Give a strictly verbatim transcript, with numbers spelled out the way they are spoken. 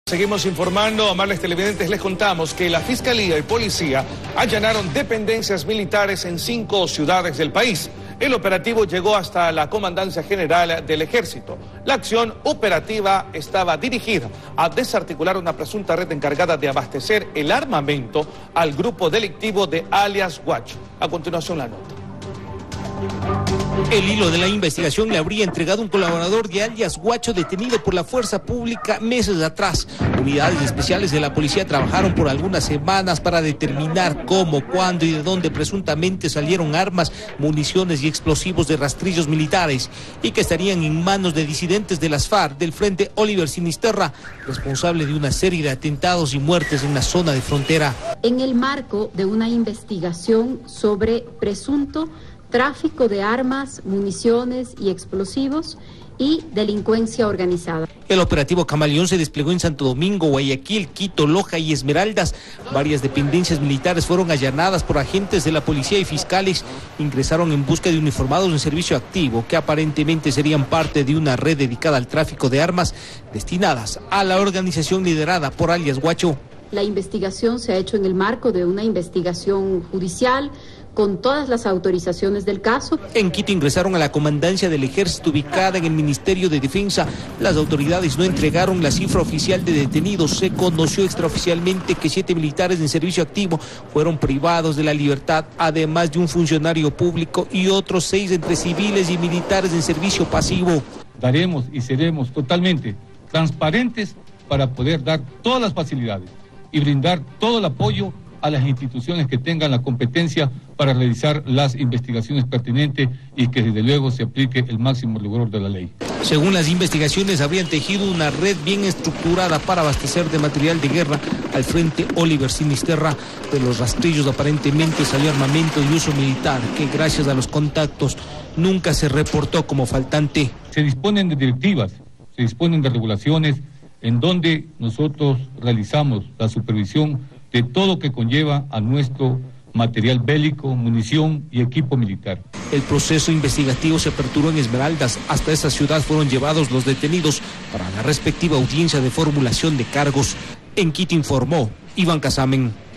Seguimos informando, amables televidentes, les contamos que la Fiscalía y Policía allanaron dependencias militares en cinco ciudades del país. El operativo llegó hasta la Comandancia General del Ejército. La acción operativa estaba dirigida a desarticular una presunta red encargada de abastecer el armamento al grupo delictivo de alias Guacho. A continuación la nota. El hilo de la investigación le habría entregado un colaborador de alias Guacho detenido por la fuerza pública meses atrás. Unidades especiales de la policía trabajaron por algunas semanas para determinar cómo, cuándo y de dónde presuntamente salieron armas, municiones y explosivos de rastrillos militares y que estarían en manos de disidentes de las FARC del Frente Oliver Sinisterra, responsable de una serie de atentados y muertes en la zona de frontera. En el marco de una investigación sobre presunto tráfico de armas, municiones y explosivos y delincuencia organizada. El operativo Camaleón se desplegó en Santo Domingo, Guayaquil, Quito, Loja y Esmeraldas. Varias dependencias militares fueron allanadas por agentes de la policía y fiscales. Ingresaron en busca de uniformados en servicio activo que aparentemente serían parte de una red dedicada al tráfico de armas destinadas a la organización liderada por alias Guacho. La investigación se ha hecho en el marco de una investigación judicial con todas las autorizaciones del caso. En Quito ingresaron a la comandancia del ejército ubicada en el Ministerio de Defensa. Las autoridades no entregaron la cifra oficial de detenidos. Se conoció extraoficialmente que siete militares en servicio activo fueron privados de la libertad, además de un funcionario público y otros seis entre civiles y militares en servicio pasivo. Daremos y seremos totalmente transparentes para poder dar todas las facilidades y brindar todo el apoyo a las instituciones que tengan la competencia para realizar las investigaciones pertinentes y que desde luego se aplique el máximo rigor de la ley. Según las investigaciones, habrían tejido una red bien estructurada para abastecer de material de guerra al Frente Oliver Sinisterra. De los rastrillos aparentemente salió armamento y uso militar que gracias a los contactos nunca se reportó como faltante. Se disponen de directivas, se disponen de regulaciones en donde nosotros realizamos la supervisión de todo lo que conlleva a nuestro material bélico, munición y equipo militar. El proceso investigativo se aperturó en Esmeraldas. Hasta esa ciudad fueron llevados los detenidos para la respectiva audiencia de formulación de cargos. En Quito informó Iván Casamen.